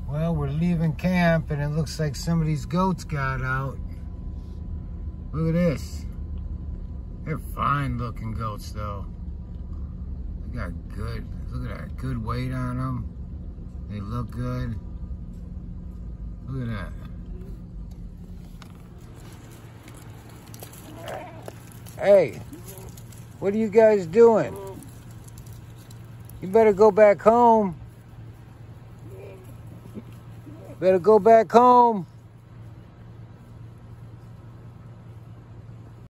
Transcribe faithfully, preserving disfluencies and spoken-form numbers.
Well, we're leaving camp and it looks like some of these goats got out. Look at this. They're fine looking goats though. They got good, look at that, good weight on them. They look good. Look at that. Hey, what are you guys doing? You better go back home. Better go back home.